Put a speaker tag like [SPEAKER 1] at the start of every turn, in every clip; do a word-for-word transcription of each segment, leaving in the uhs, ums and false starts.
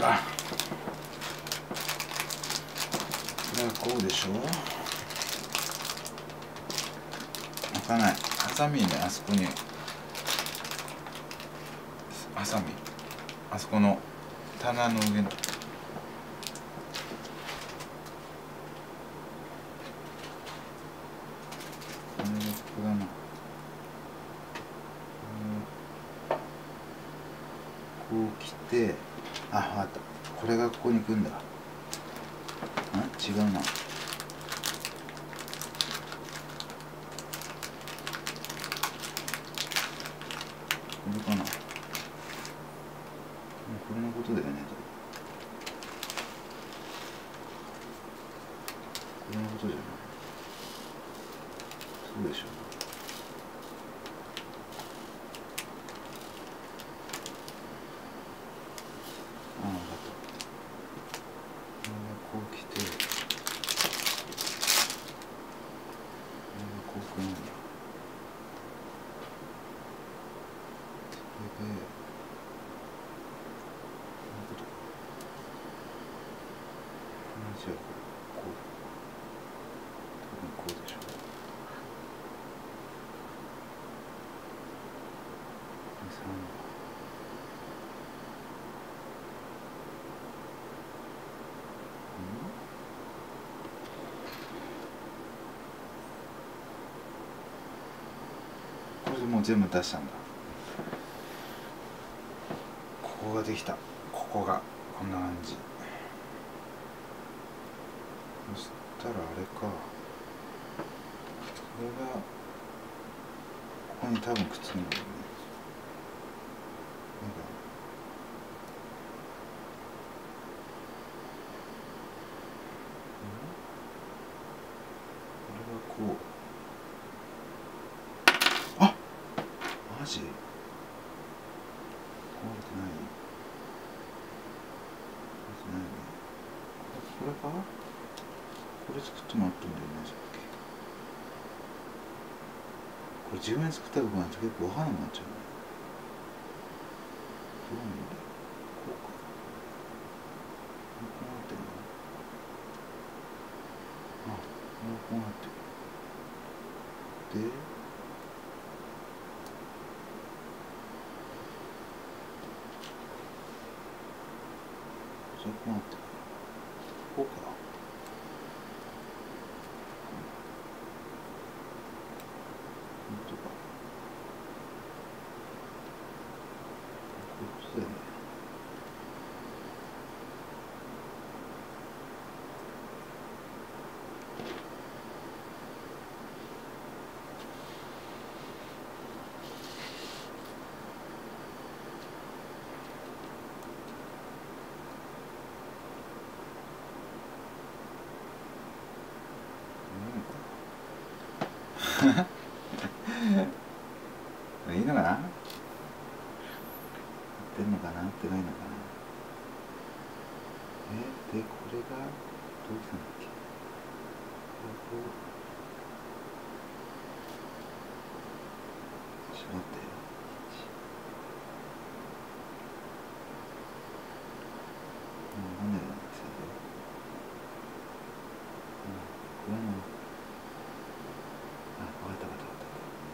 [SPEAKER 1] か。これはこうでしょ。開かない。ハサミね、あそこにハサミ、あそこの棚の上のここだな。こう来て、あ、分かった。これがここに来るんだ。あ、違うな。これかな。これのことだよね。これのことじゃない。そうでしょ。ああ、分かった。こう来て、こう来るんだ。それで、こういうことか。じゃあこう、多分こうでしょ。さんこれでもう全部出したんだ。ここができた。ここがこんな感じ。そしたらあれか、これがここに多分くっつくんだよね。なんかこれがこう、あ、マジ壊れてない。壊れてないね。これか、これ作ってもらったんだよね、さっき。これ自分で作った部分は結構わからなくなっちゃうね。どうなんだよ。こうか。こうなってるの。あ、こうなってる。で、そうこうなってる。こうか。本当か。こういうことだよね。いいのかな。合ってんのかな、合ってないのかな。え、で、これがどうしたんだっけ。ここちょっと待って。もうなんだよね、それで。うん、これの、あ、わかったわかったわかった。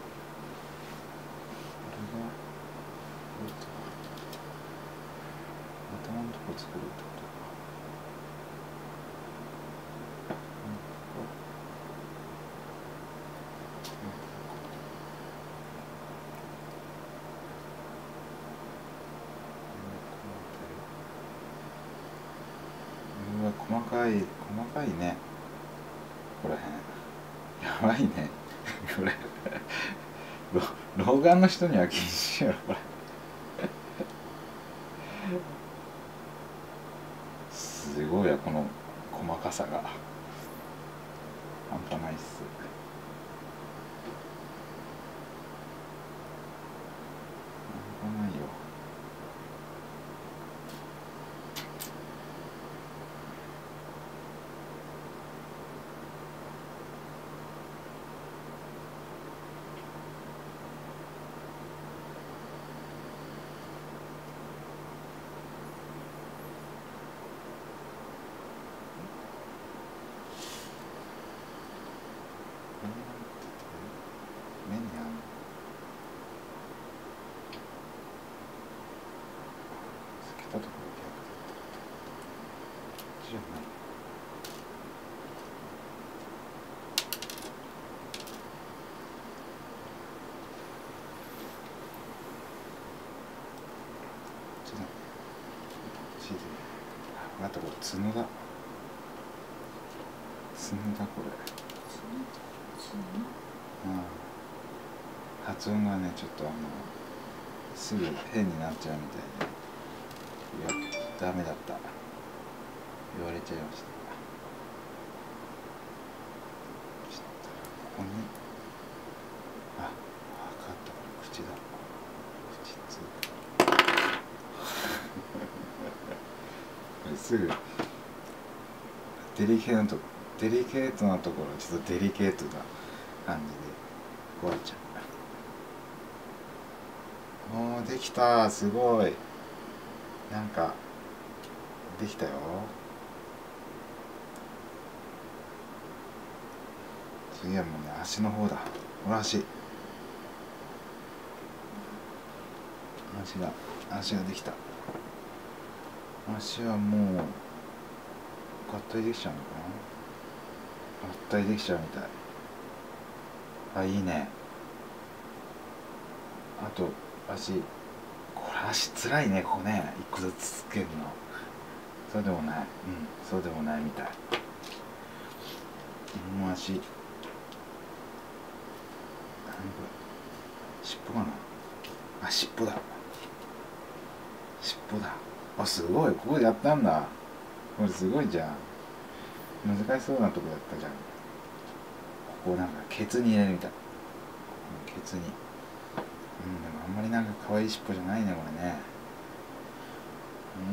[SPEAKER 1] これが、こういった頭のとこ作るってことか。細かい、細かいね。ここら辺。やばいね。これ。老眼の人には禁止やろ、これ。すごいや、この細かさが。半端ないっす。半端ないよ。 ところじゃない。あとこれ角だ。角だこれ。うん。発音がねちょっとあのすぐ変になっちゃうみたいで、いやダメだった。言われちゃいました。ここにあ、分かった、これ口だ。口つうこれすぐデリケートデリケートなところちょっとデリケートな感じで壊れちゃう。もうできた、すごい。なんかできたよ。次はもうね足の方だ。この足足が足ができた。足はもう合体できちゃうのかな。合体できちゃうみたい。あ、いいね。あと足、これ足つらいね。ここね一個ずつつけるの。そうでもない。うん、そうでもないみたい。もう足何これ、尻尾かな。あ、尻尾だ、尻尾だ。あ、すごい、ここでやったんだ。これすごいじゃん。難しそうなとこやったじゃん。ここなんかケツに入れるみたい。ケツに。うん、でもあんまりなんか可愛い尻尾じゃないねこれね。うん、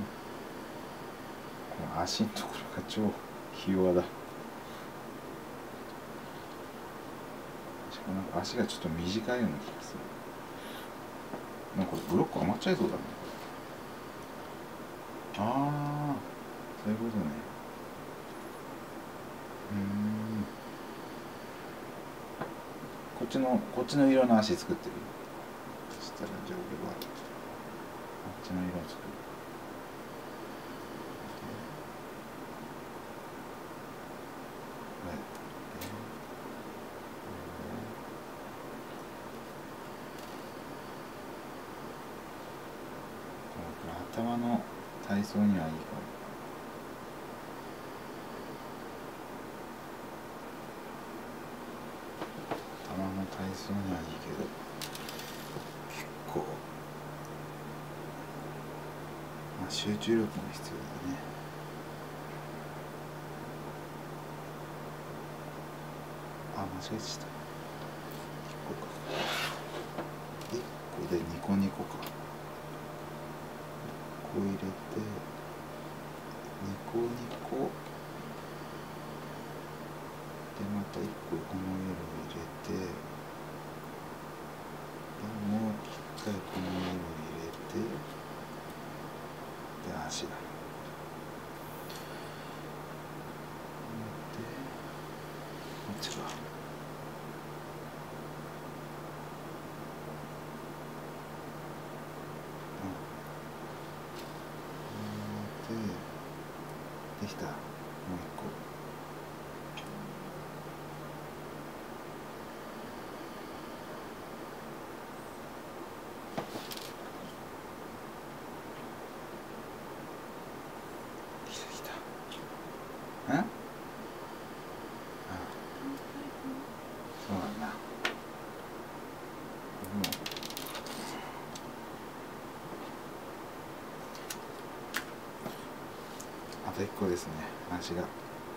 [SPEAKER 1] この足のところが超ひ弱だ。しかもなんか足がちょっと短いような気がする。なんかこれブロック余っちゃいそうだね。ああ、そういうことね。うん、こっちのこっちの色の足作ってる。そしたらじゃあ俺はこっちの色を作る。頭の体操にはいいかも。頭の体操にはいいけど結構、まあ、集中力も必要だね。あ、間違えちゃった。いっこか。いっこでにこにこか。いっこ入れてにこにこでまたいっここの色を入れて、でもう一回この色を入れて、で足だ。でこっちか。できた。もう一個。できたできた。ん？ああ、そうなんだ。うん。あと一個ですね、足が。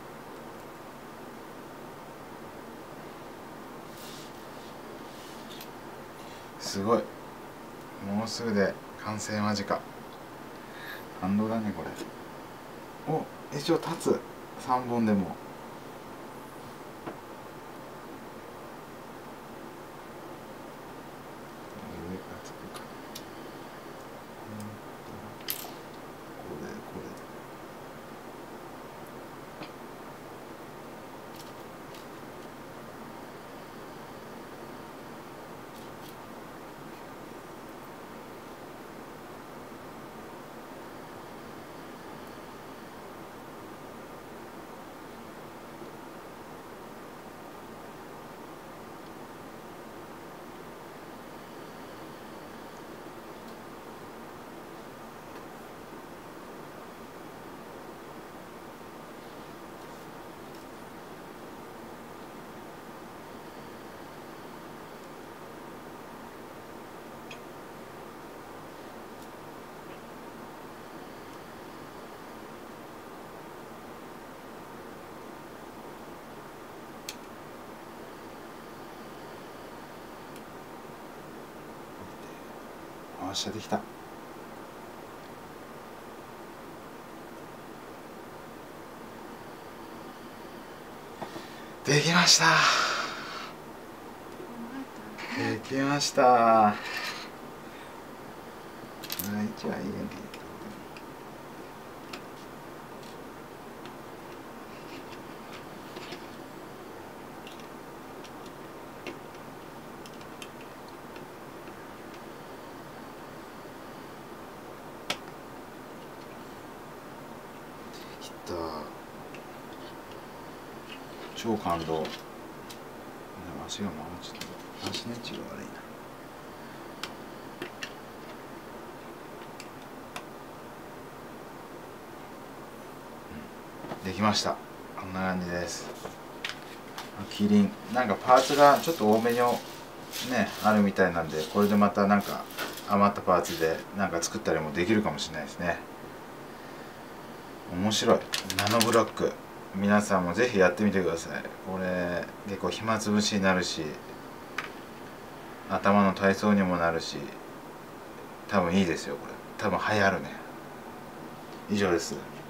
[SPEAKER 1] すごい。もうすぐで完成間近。感動だねこれ。お、一応立つ。三本でも。上からつくか。これこれ。 っしゃ、できた。できました。できました。はい、じゃあいいよね。きた。超感動。足が回っちゃった。足の位置が悪いな。できました。こんな感じです。キリンなんかパーツがちょっと多めにねあるみたいなんで、これでまたなんか余ったパーツでなんか作ったりもできるかもしれないですね。面白い。ナノブロック、皆さんもぜひやってみてください。これ結構暇つぶしになるし、頭の体操にもなるし、多分いいですよ。これ多分流行るね。以上です。